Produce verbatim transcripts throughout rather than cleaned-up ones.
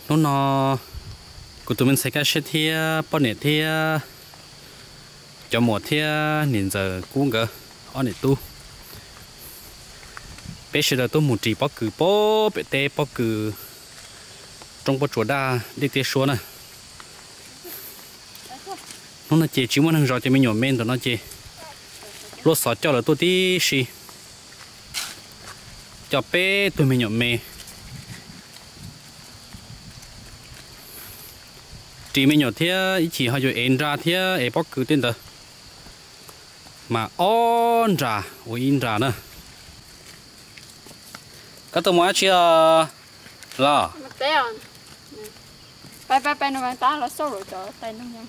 nó nó của tụi mình sẽ cái xét thia bao nhiêu thia cho một thia nhìn giờ cũng gỡ ở này tu bây giờ tôi muốn chỉ bao cứ bao bị tê bao cứ trong bao chỗ đa đi tê số này nó là chỉ chỉ muốn hàng rồi thì mình nhỏ men rồi nó chỉ lúa sọt cho là tôi tí xì cho bé tôi mình nhỏ men chỉ mình nhỏ thế chỉ họ rồi en ra thế em bao cứ tên đó mà on ra ôi in ra nữa các tôi nói chưa là bay bay bay nó bay ta là sâu rồi cho tay nó nhang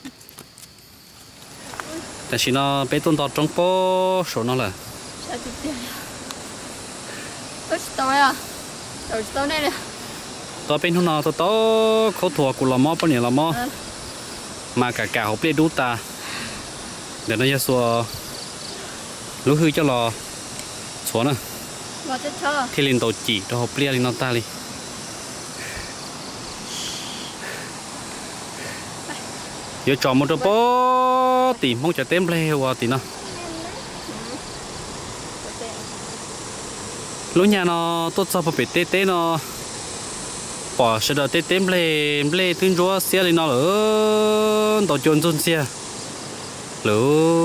แต่สิnó bé tôn tọt trong po số nó là sao chị tiền tôi tôi à tôi tôi này nè tôi bên hôm nào tôi to khâu thua của lò mò bao nhiêu lò mò mà cả cả hộp lên đút ta để nó ra xua lúc hư cho lò xuống nè thì lên tàu chỉ cho hộp lên nó ta đi giờ chọn một cái bó tìm mong cho tem leo thì nó lúc nhà nó tốt sao phải tê tê nó bỏ sẽ đợi tê tem lê lê tương chúa xe lên nó ở tàu chôn chôn xe lũ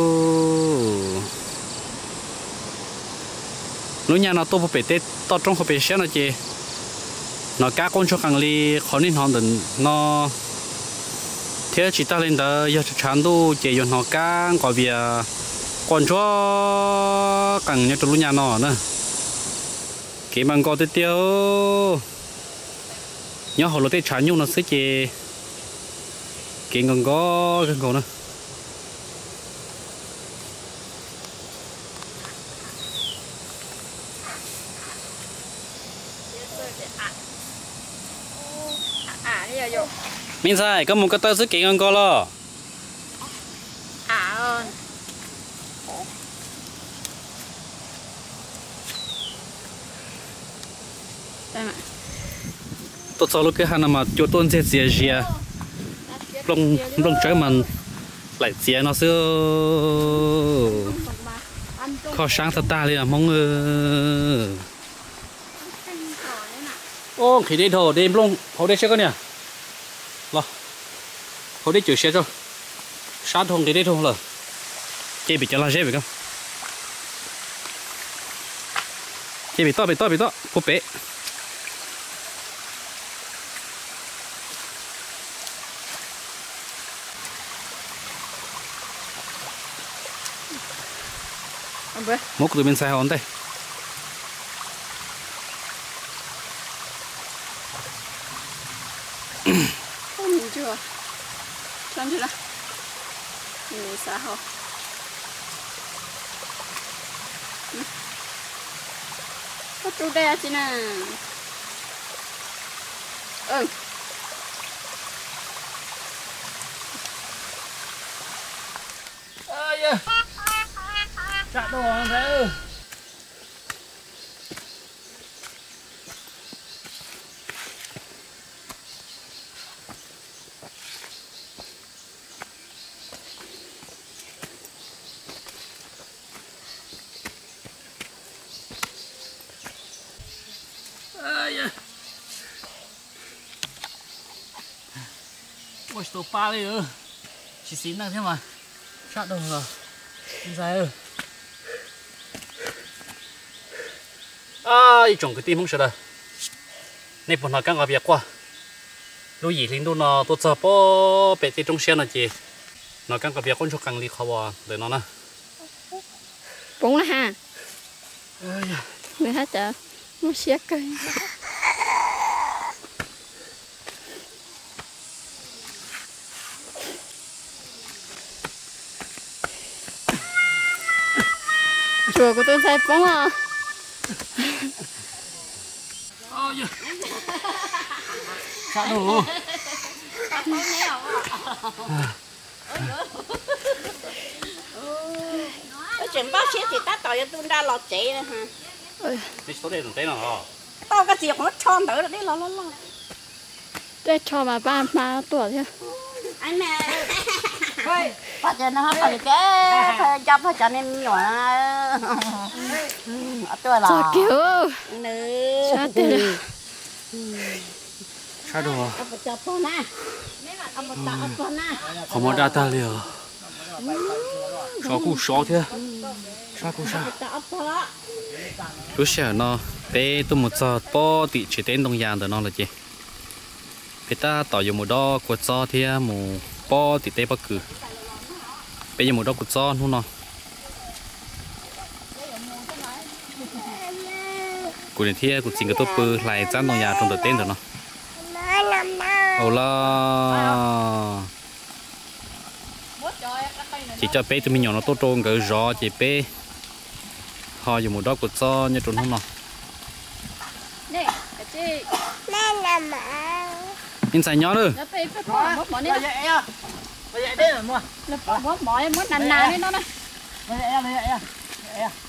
lúc nhà nó tốt phải tê tao trong phải xe nó chê nó cá con cho càng ly khó nên họ đừng nó thế chỉ ta lên đó giờ chán đu chỉ dùng họ cá có việc còn cho càng nhớ trong nhà nó nữa cái bằng có tiêu tiêu nhớ họ lột cái chán nhung nó sẽ chỉ cái ngon có cái ngon nữa mình sai có một cái tơ sức kiện ngon co lo à ơn tôi cho lúc cái hàng mà cho tuôn xe xe xe lông lông trái mình lại xe nó xưa khó sáng thật ta liền mong ô khi đi thổ đi lông hậu đây xe con nè lo hậu đây chịu xe cho sát thùng thì đi thùng rồi chơi bị cho la dễ bị không chơi bị to bị to bị to phụ bể một tụi mình xài hòn đây không chưa xong chưa nào mình xài hòn có chú đây chứ nè ừ ơi da chặt đồ hàng thế ơi da ôi tô pa đi ư chỉ xín nào thế mà chặt đồ rồi dài ư à trồng cái tim không sợ đâu nên bọn nó căng ở việc qua lúc gì thì nó tôi sợ bó bể tí trong xe nó chị nó căng ở việc con cho căng đi khó để nó nè bốn là ha người hết chợ nó xe cây chùa của tôi sai bóng à ôi giời sao đủ chuyện bao xíu thì ta tỏi cho tôi ra lọt chạy nữa hả cái số đây là thế nào tao cái gì cũng nó tròn tới rồi đấy lo lo lo để cho mà ba ba tuổi thôi anh nè phải cho nó phải cái phải cho phải cho nên nhỏ tôi là cho kiểu nữ cho tiền sao đồ ông cho tôi nè ông cho tôi nè không có data liền sao cũng sao thế sao cũng sao lúc xưa nó bé tôi một giờ bỏ đi chỉ đến đông giang đó nó là gì bé ta tạo dùng một đó của cho thì một bỏ đi tới bắc cử bây giờ một đó của cho luôn nó của này thì của chính cái tôi bự lại dán đông giang trong đầu tên rồi nó ồ là chỉ cho bé tụi mình nhỏ nó tốt trôn cái gió chỉ bé họ dùng một đó của cho như trốn không nào nè cái gì in xài nhỏ nữa nó phải phải bỏ bớt bỏ đi vậy à vậy đấy là mua nó bỏ bớt bỏ em muốn nàn nàn lên nó này vậy à vậy à vậy à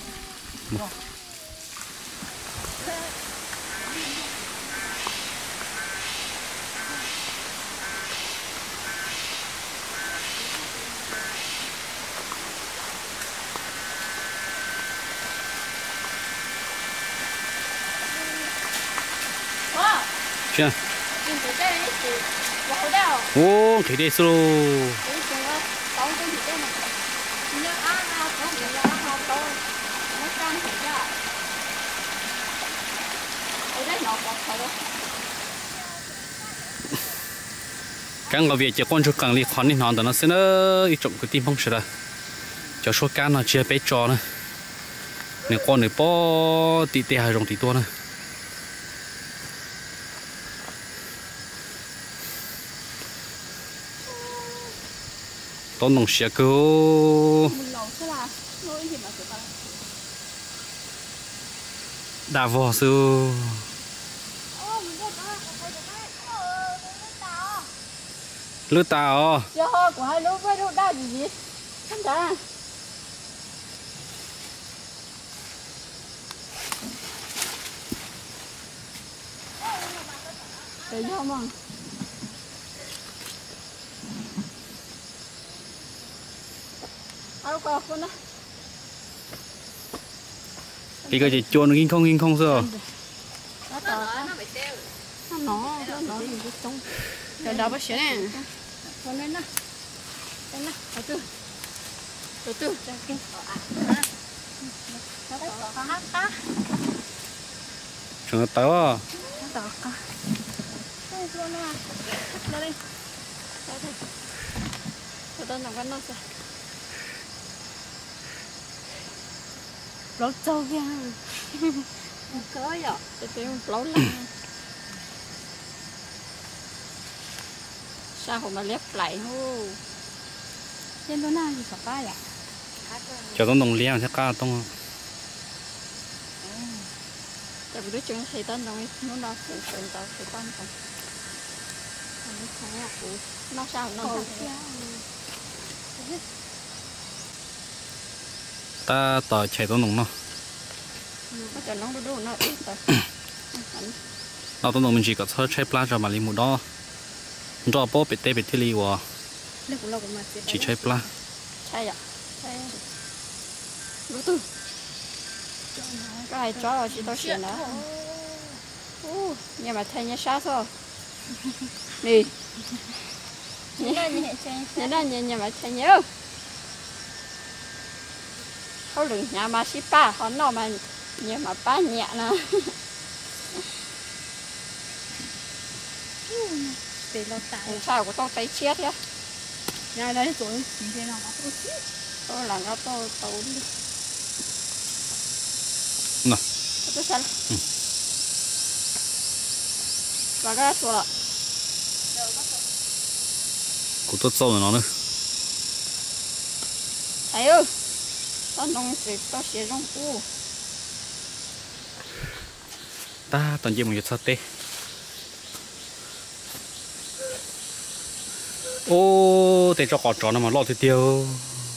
chưa nhìn thấy đây thì bỏ đâu ô thấy đây số cái chúng nó đóng cái gì đây này nhớ ăn nào có gì đó không đâu nó căng thì ra ở đây nó có phải đâu càng có việc chỉ quan trọng càng li khoan đi nón đó nó sẽ nó ít trọng cái tim không sửa cho số can nó chia bé trò nữa nếu con này bỏ tị tị hai rồng tị tua nữa tốn nông xe cơ đã vò sư lứa tàu cho của hai lứa với lứa đau gì gì không đã để vô mà áo quần con đó cái cái gì chuồn kinh không kinh không sao nó nó bị tiêu nó nó nó gì trong cái đó bác sĩ này con lên đó lên đó từ từ từ từ cho kinh chúng nó tới à tao cả đây luôn mà đây đây đây tôi đang làm cái nó sao lẩu trâu kìa có vậy tôi tìm lẩu lăng sao không mà lép lại hô trên đó nào gì cả ba vậy cho tông đồng liang chắc cả tông tại vì đứa chúng thì tên đồng nó nó phụ phụ tao phụ con tao nó sao nó ta tỏ chạy tông đồng nó nó cho nó đủ nó ít rồi nó tông đồng mình chỉ có chơi chơi plá cho mà li một đó cho bố bị tê bị thi li của chỉ chơi plá chơi à chơi đủ từ cái chó chỉ tao xỉn đó nhưng mà thay nhá sát thôi đi nhớ đó nhớ nhưng mà thay nhớเขาหลุดยามาชิป้าเขานอกมาเนี่ยมาป้าเนี่ยนะเป็นเราตายชาวก็ต้องไปเชียร์เนี่ยยายได้ตัวสีเดียวนะตัวหลังก็ตัวตัวนี่น่ะตัวฉันแล้วก็ตัว cũng tốt sâu rồi nó nữa thấy ư tao nông thì tao sẽ nông u ta toàn gì một chút tê ô để cho cỏ chó nó mà lo thì tiêu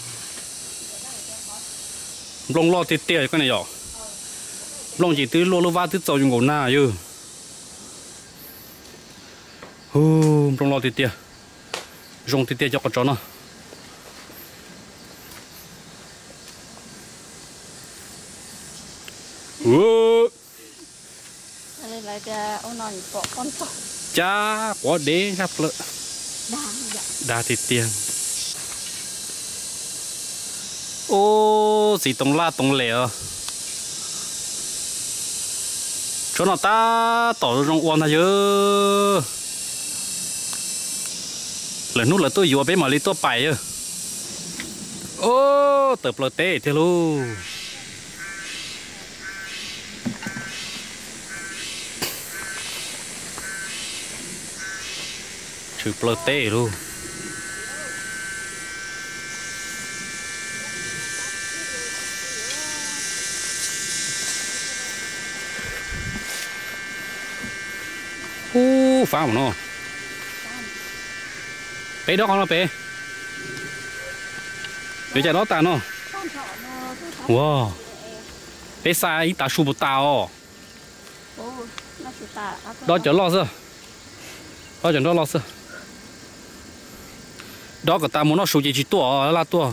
lông lo thì tiêu cái này rồi lông chỉ tứ lô lô va tứ trâu dùng gỗ na chứ hú trong lo tiệt tiệt dùng tiệt tiệt cho con chó nó hú đây là cái ông nói bỏ con chó cha quá đế gặp lợ đa đa tiệt tiệt ô gì tông la tông lẻ chỗ nào ta tỏ trong uốn này chứ lần nút là tôi vừa bên mà đi tôi bài ơ ô tập lợt tê thế luôn chữ lợt tê luôn u phá một nó bé đó con nó bé bé chạy đó ta nó wow bé sai ta su bột tao đó chở lo chưa đó chở đó lo chưa đó cái ta muốn nó su chỉ chỉ tua là tua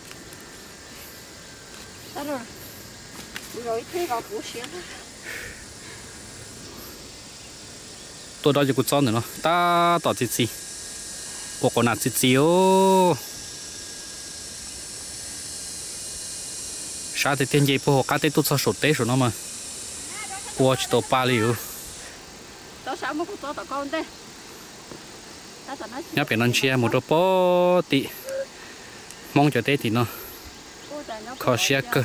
rồi thế vào củ xíu tôi đó chỉ cút son nữa nó ta tỏ chỉ gì cô còn nạt chỉ gì ô sao thì tiền gì phố cá tết tôi sao sốt tết rồi nó mà cô chỉ tàu ba liu tao sao mà có tao con thế nhớ phải non chia một đôi bó tị mong cho tết thì nó khó xe cơ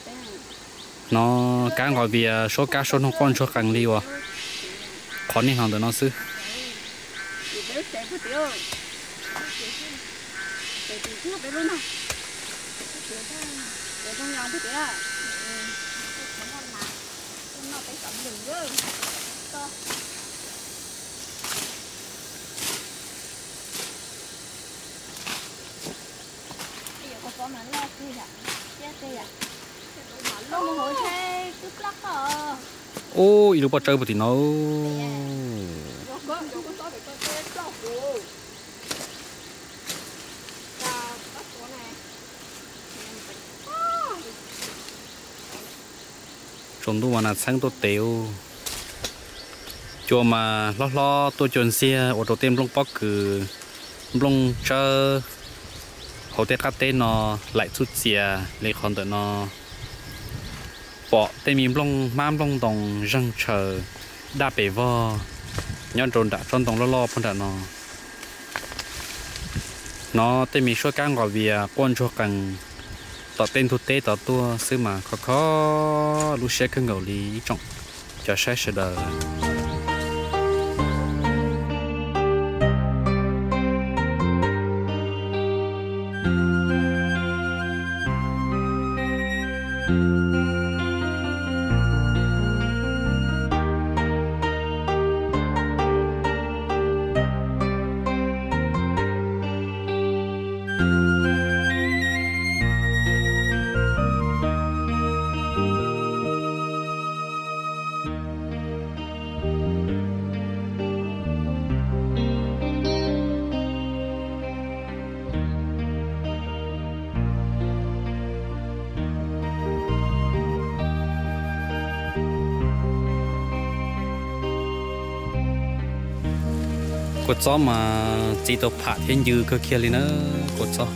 nó cá gọi vì số cá số nó con số càng liu à khó nên hàng được nó xứ ô ít lúc bắt chơi một tí nó chúng tôi mà là sáng tôi tiêu cho mà lo lo tôi chọn xe ô tô tem lông bóc cứ lông chờ hậu tết cắt tết nó lại chút xe lấy con tận nó bỏ tên mình lông mam lông đồng răng chờ đa bể vo nhon trồn đã tròn đồng lo lo phân đã nó nó tên mình số càng gọi vì quan cho càng tỏ tên thu tế tỏ tua xứ mà khó khó lúc xe cứ ngầu lý trọng cho xe sẽ đời cột gió mà chỉ tàu phá thiên dư cơ kia lên nữa cột gió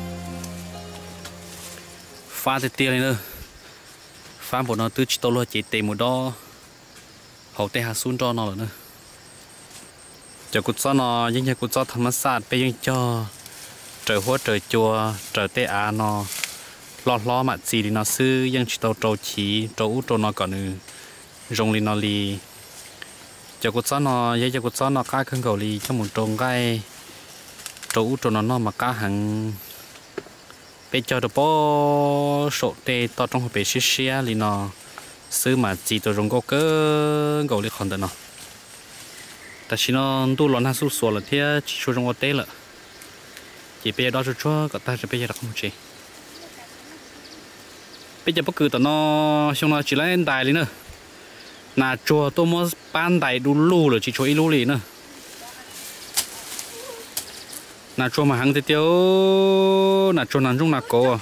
pha thì tiền lên nữa pha bộ nó từ chỉ tàu lo chỉ tiền một đo hậu tây hà xuân cho nó nữa cho cột gió nó những cái cột gió thấm sát bây giờ cho trời hoa trời chùa trời tây á nó lo lo mà gì thì nó sư những chỉ tàu trâu chỉ trâu trâu nó còn nữa rong lên nó li cho cột gió nó vậy cho cột gió nó cá khơi cầu li cho một trồng cái trâu trâu nó nó mà cá hàng bây giờ được bao số tê to trong hộp bể xí xí li nó sư mà chỉ tàu rong câu cơ cầu li còn được nóแต่ชิโน่ตู้ร้อนห้าสู้สวนละเที่ยช่วยจงวัดเต้ละจีเปียดอชัวก็ตาจะเปียรักมุ่งเชเปียจะพักคือตอนน้อช่วงน้อจีเล่นได้เลยเนอะน่าจัวตัวมอสปานได้ดูลู่เลยจีช่วยลู่เลยเนอะ nà cho mà hàng thì tiêu nà cho nà trong nà cổ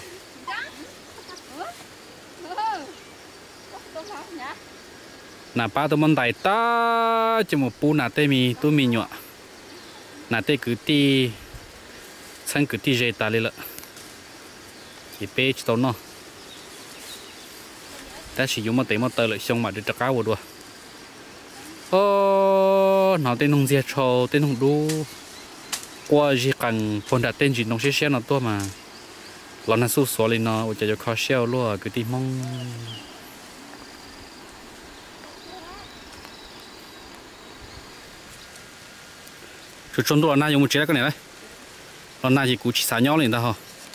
nà ba tụi mình đại ta chỉ một bu nà tê mi tụi mi nhọ nà tê cứ ti sang cứ ti dễ ta lên lợ thì bé chỉ tao nó ta sử dụng một tí một tờ lại xong mà được trả cao rồi ô nó tên nông diệt trâu tên nông đu qua gì cần phần đặt tên gì nông xe xe nó to mà lo nó số số lên nó cho cho khó xeo luôn cứ tìm mong chút trong đó là dùng một chiếc cái này đấy lo na chỉ cú chỉ xả nhau lên đó hả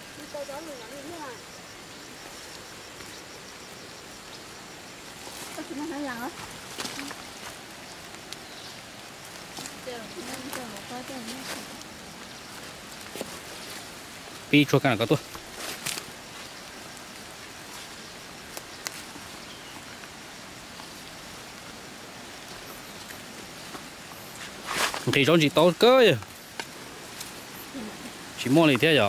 pi cho cái nào có tôi thì trong chỉ to cơ chỉ mua này thế rồi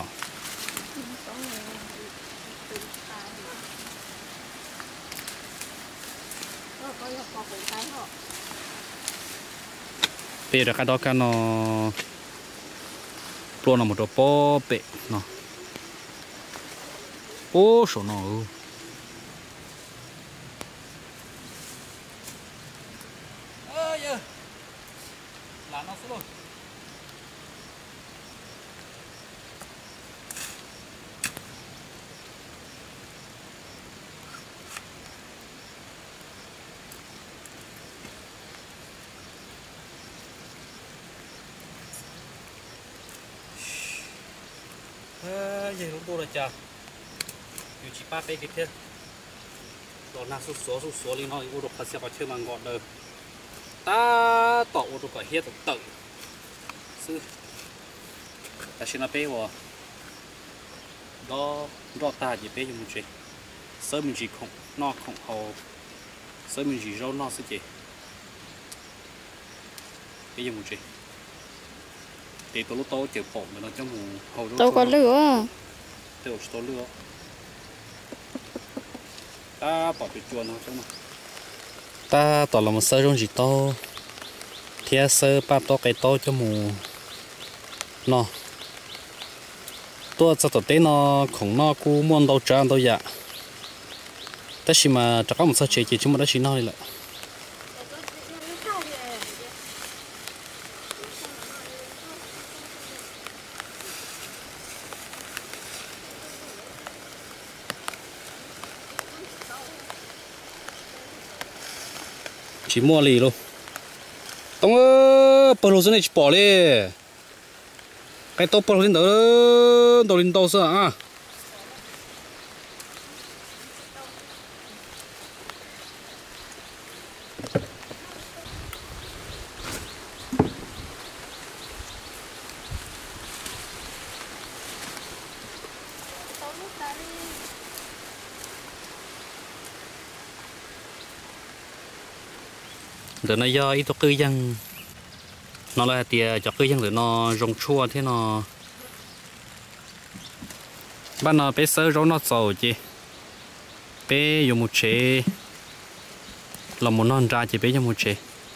bây giờ cái đó cái nó luôn là một đồ bò bể nó bố số nó ơi là nó xuống rồi vậy lúc tôi là chờอยู่chỉ ba cái kia đó là số số số số liên quan ô tô phát xe vào chơi mà ngọt đời ta tỏ ô tô cả hết tự sư ta xin là bé vào đó đó ta chỉ bé dùng chuyện sớm mình chỉ không nó không hầu sớm mình chỉ rau nó sẽ chỉ bé dùng chuyện thì tôi lúc tôi chịu phỏng nó trong mùa hầu đâu có lửa tôi tôi lửa ta bỏ cái chuồn nó trong ta tỏ là một sơ trong gì to theo sơ ba to cái to cho mùa nó tôi cho tôi tên nó khổng nó cú muốn đâu tràn đâu dạ tất nhiên mà chắc có một sơ chế chỉ chúng mà đã chỉ nói lại chỉ mua lì luôn tông ơ bờ lô này chỉ bỏ đi cái to bờ lô lên đó đầu lên đầu sợ à để nó do ít cư dân nó là tiền cho cư dân để nó rong chua thế nó ban nó bé sơ rong nó giàu chứ bé dùng một chế là một non ra chỉ bé dùng một chế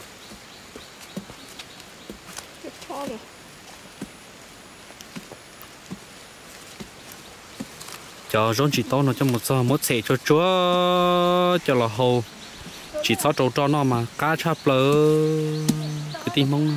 cho rong chỉ to nó cho một giờ một xe cho chúa cho là hầu chỉ sáu trâu cho nó mà cá chắp lỡ cái tim mông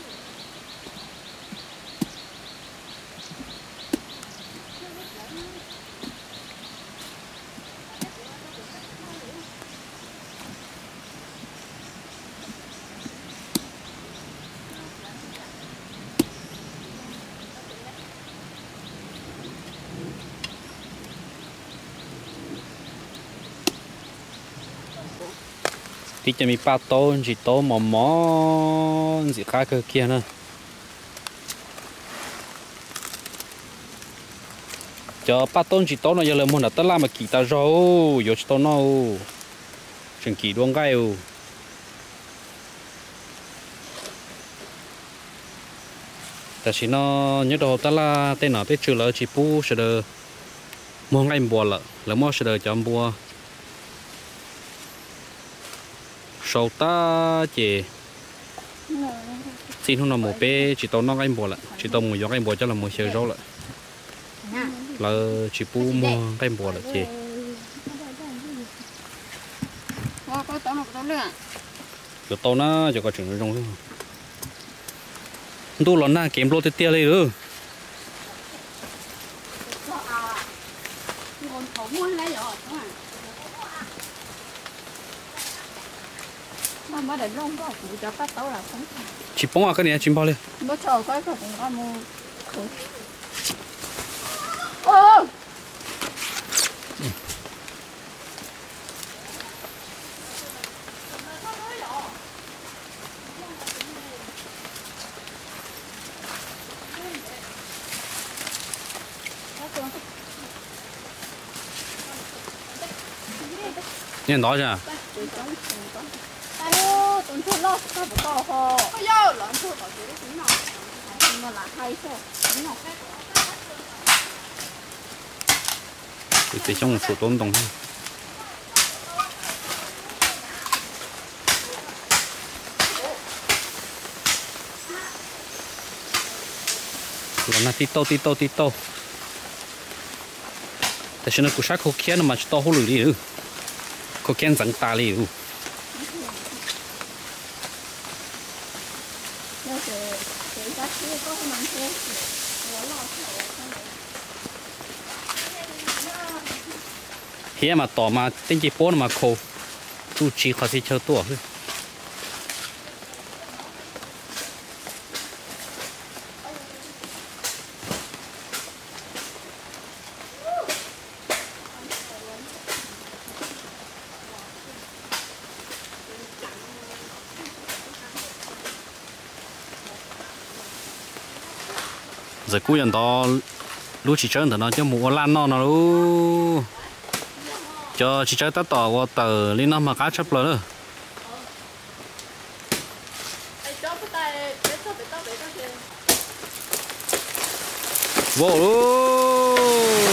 thì chỉมีปลาโตchỉโตหมอมอสิค่าเกลือนะchoปลาโตchỉโตnó giờ là muốn là tất là mà kỳ ta rau giờ chỉโตnó chừng kỳ đuông gai แต่สิnó nhớ đồ ta là tên nó biết chữ là chỉ pu sẽ được mua ngay bùa lợ là mua sẽ được chọn bùa sau ta chỉ xin không là một bé chỉ tao nó ngay bùa lợ chỉ tao một gió ngay bùa cho là một sợi rau lợ là chỉ pu mua ngay bùa lợ chỉ cái tao nó cho có chuyện trong luôn tôi lần nào kiếm lô tiệt tiệt đi rồi chỉ bông à cái này chim bao lên nhìn đó chưa thì trong số tốn đồng là tito tito titoแต่ฉันกูชักเขาเขียนมาต่อหูหรือดิเขาเขียนสังตาเลยอยู่เฮียมาต่อมาติ้งจีโป้นมาโคตู้ชีเขาที่เช่าตัวคือgiờ cú nhận đó lúc chỉ chơi thì nó cho mua lan nó nó luôn cho chỉ chơi tát tỏ qua tờ lên nó mà cá chấp lớn nữa vô luôn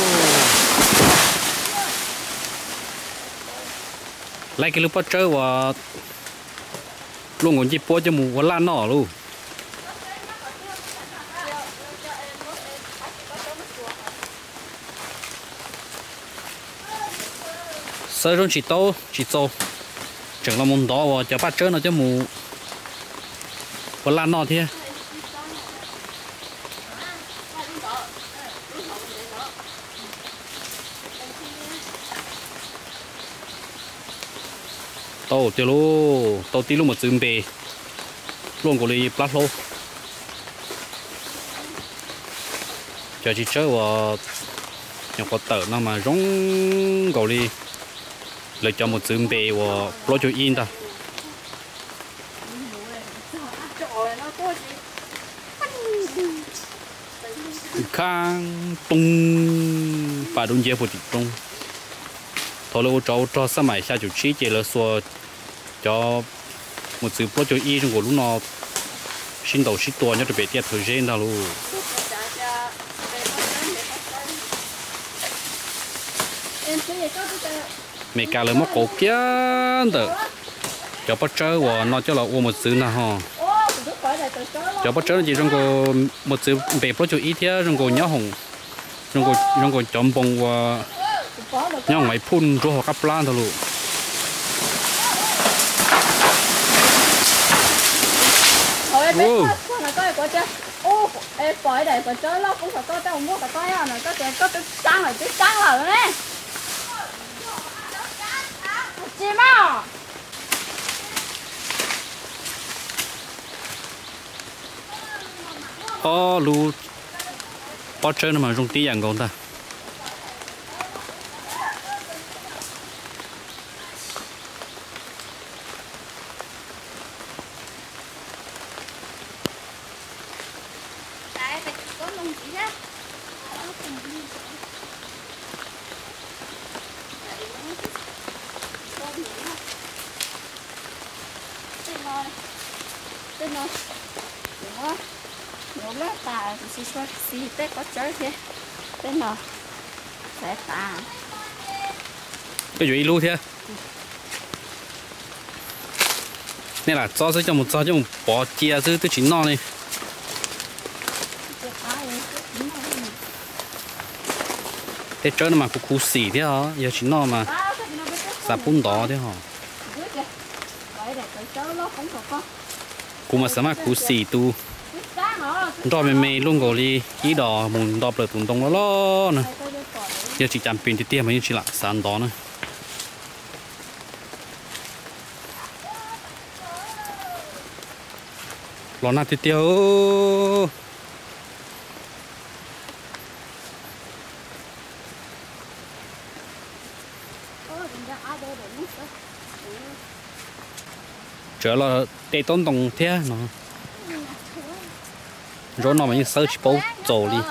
lấy cái lúc bắt chơi và luôn còn chỉ bố cho mua lan nó luôn sơ rong chỉ tao chỉ tao chẳng là món đó và cho bắt chơi nó cho mù và lan nó thế tao tiêu lô tao tiêu lô một chừng bề luôn của đi plát lô cho chỉ chơi và nhập vào tờ nó mà rong cầu đi lấy cho một chừng bề và lo cho in ta khang tung và đông dễ một chút tung thôi lâu cho cho sớm mai xa chút chi chỉ là xua cho một chừng lo cho in trong của lúc nó xin đầu xin tua nhớ được bị tiệt thời gian đó luôn mẹ cả lời mắc cổ kia đó cho bắt chơi và nó cho là uống một chữ nào ha cho bắt chơi chỉ trong có một chữ bẹp nó cho ít thế trong có nhớ hồng trong có trong có chọn bông và nhớ ngoài phun rồi họ cắt plan thôi luôn ô ô em phải để phải chơi lo cũng phải có tao mua phải coi à nó có tiền có cái trắng là cái trắng là đấy chị mà ô lu bắt chơi nó mà dùng tí dạng còn ta Nó lá tà thì xí xí tết có chơi thế. Tết nào sẽ tà. cái gì luôn thế này là cho sẽ cho một cho cho một bỏ chia chứ tôi chỉ no này thế chơi nó mà cũng cú xỉ thế hả giờ chỉ no mà sạp bún đỏ thế hả cú mà sao mà cú xỉ tu đó mày mày luôn gọi đi ý đỏ muốn đọc được tụng tông đó lo nè giờ chỉ chạm pin thì tiêm mà như chỉ là sàn đó nữa lo nát thì tiêu chờ là để tôn đồng thế nó rồi nó mà như sơ chỉ bố trổ đi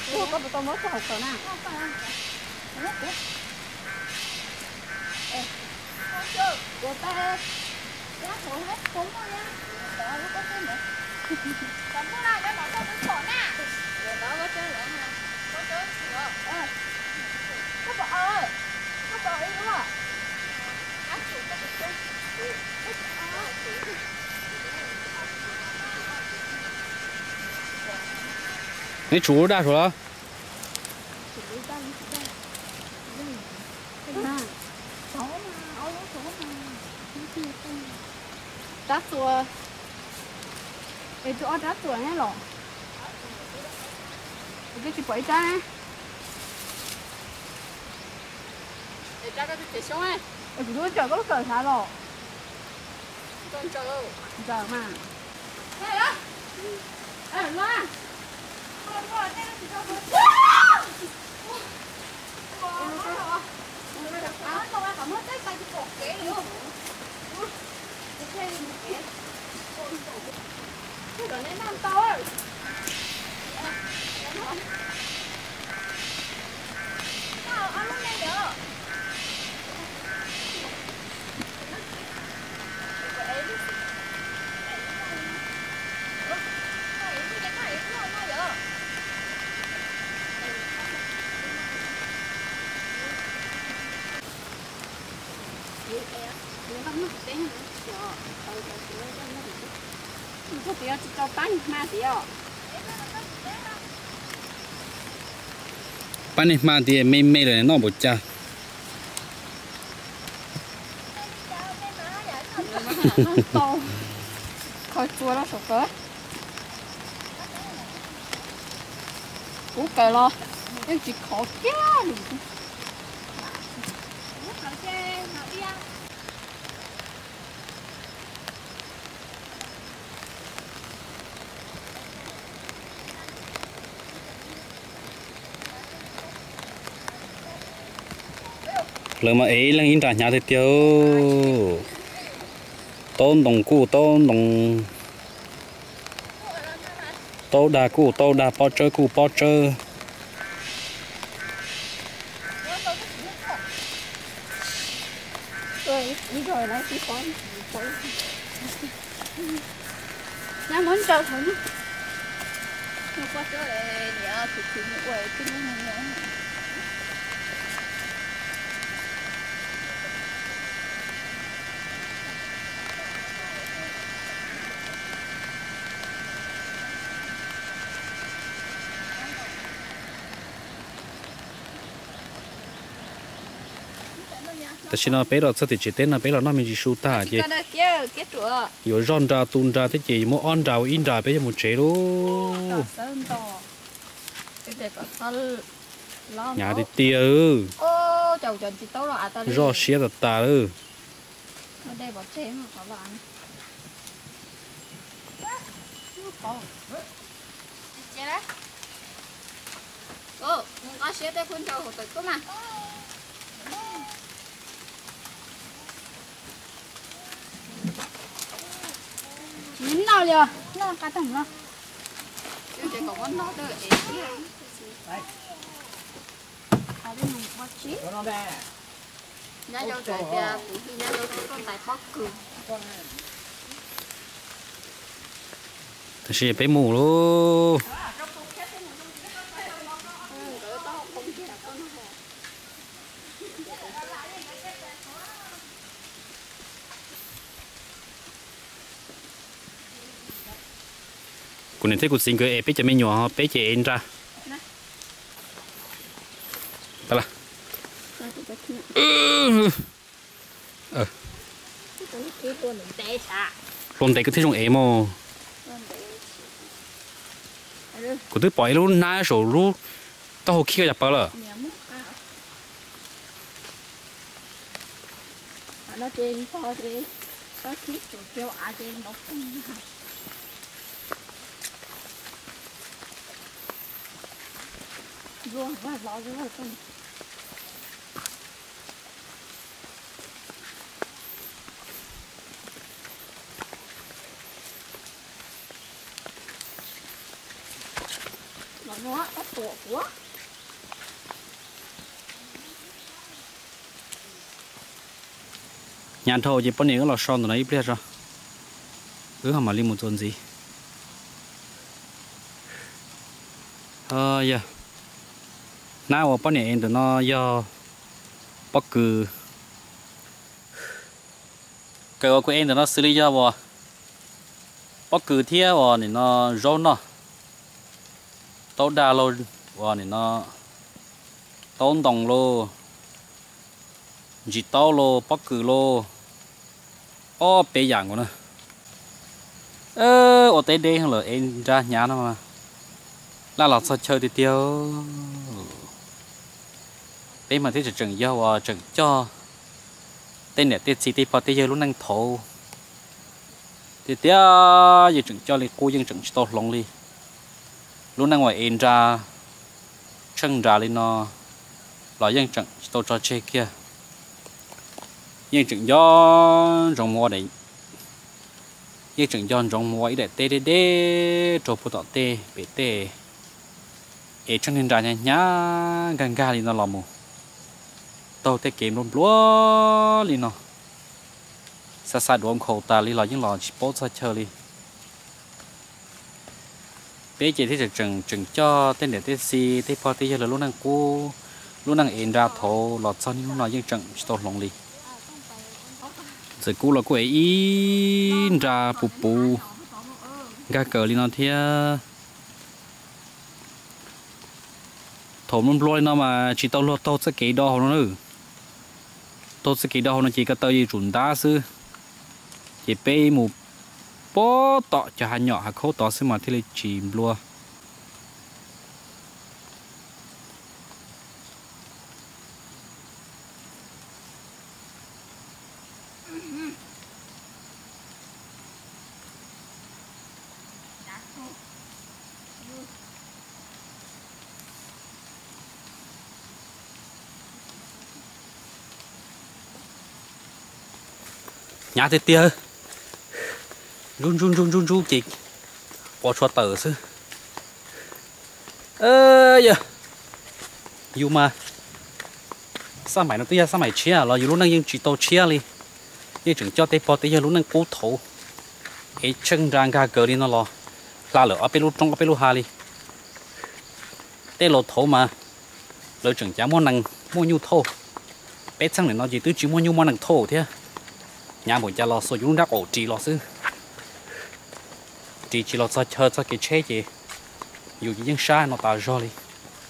你煮大熟了？ đá chùa, cái chỗ đá chùa này lỏ, cái chỉ bảy trái, cái trái cái chỉ xong ấy, cái chủ yếu chở có cỡ sao lỏ, con chở, chở mà, đây đó, à loa, con con đây nó chỉ cho con, à con ăn cảm ơn cái tay cái cột kế nữa. Cái này năm to rồi. Sao ăn lúc này được? Có tí cho bánh mà tí ạ. Bánh này mà thì mê mê rồi nó bột cha. To. Khỏi chua nó sụp tới. Cú kề lo. Em chỉ khó kia. Lời mà ấy là in trả nhà thì tiêu tôn đồng cụ tôn đồng tô đà cụ tô đà bao chơi cụ bao chơi Rồi, đi rồi lại chỉ con nó muốn trâu thử nó qua chỗ này nhớ thì thì nó quay cái nó nhớ แต่ชิโนเปเราสติจิตเต้นนะเปเราน้ามีจิชูตาเจอยู่ร้อนดาวตุนดาวที่เจมูอ่อนดาวอินดาวไปยังมุเจลูnhà thì tia ư do xé đặt ta ư đây bỏ chế mà có bạn chế đấy ô có xé tới khuôn trâu hột tịch cơ mà chín nào giờ nó cá thằng nó chứ chỉ có con nó thôi để à đây mình bắt chí nhá dâu trời kìa phụ khi nhá dâu con tại bóc cừu thì sẽ bé mù luôn cô này thấy cô xin cái bé cho mấy nhỏ bé chị em ra đó là ờ luôn đây cứ thấy trong em mà cô tôi bỏ luôn nãy số luôn tao học kia nhập vào rồi nó trên kho thì có chiếc rồi kêu à trên nó luôn quá rõ rồi con nó nó tổ quá nhà thầu chỉ bao nhiêu là son rồi đấy biết rồi cứ hàm mà đi một tuần gì ờ giờ nào bao nhiêu em tụi nó do bất cứ cái của em tụi nó xử lý cho vào bất cứ thiệt vào thì nó rau nó tao đa luôn vào thì nó tao đồng luôn chỉ tao luôn bất cứ luôn ô bé dạng của nó ơ ở đây đây là em ra nhà nó mà là là sao chơi thì tiêu đây mà thấy chỉ trồng dâu trồng cho tên này tên gì tên bao tên giờ lúc năng thổ thì tiêu giờ trồng cho thì cô dân trồng to lòng đi lúc năng ngoài em ra chân ra lên nó là dân trồng to cho chơi kia dân trồng do trồng mua đấy dân trồng do trồng mua để tê tê tê trồng phụ tọt tê bể tê ấy cho nên ra nhà nhá gần ga thì nó làm mù tàu tê kiếm luôn lúa liền nó xa xa đuông khẩu ta li là những lò chỉ bớt xa chơi đi bé chỉ thấy chừng chừng cho tên để tên si tên phò tên giờ là lúc năng cô lúc năng in ra thổ lọt sau những nói những chừng to lòng đi rồi cô là cô ấy in ra bù bù ga cờ li nó thia thổ nó lôi nó mà chỉ tao lo tao sẽ kỹ đo nó nữa tao sẽ kỹ đo nó chỉ có tao gì chuẩn đá sư chỉ bé một bó tọ cho hai nhỏ hai khâu tọ xem mà thì là chìm luôn nhà thì tia run run run run run chị bỏ cho tờ sư ơ giờ dù mà sao mày nó tia sao mày chia là dù lúc năng nhưng chỉ tao chia đi nhưng chừng cho tê bỏ tê giờ lúc năng cố thổ cái chân rang ga cờ đi nó lo la lửa ở bên lúc trong ở bên lúc hà đi tê lột thổ mà lỡ chừng chả mua năng mua nhu thô bé sang này nó chỉ tứ chỉ mua nhu mua năng thô thế nhà một cha lo số chúng đắc ổ trì lo sư trì chỉ lo sao chơi sao cái chế gì dù chỉ những sai nó tạo ra đi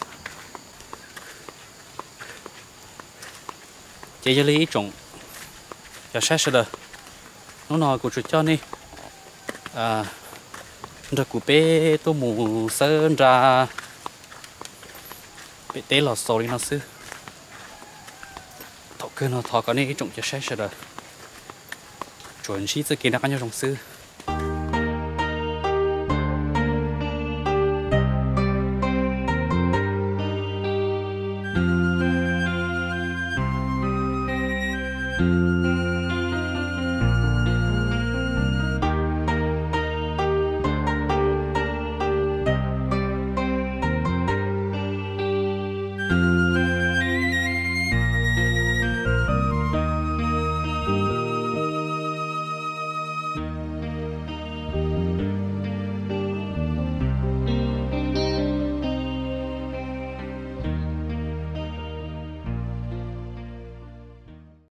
chế cho lý trồng cho sát sơ nó nói của chú cho đi à rồi của bé tôi mù sơn ra bé té lò sôi nó sư thọ cơ nó thọ cái này trồng cho sát sơ chuẩn sĩ tự kiến đã có nhau trong sư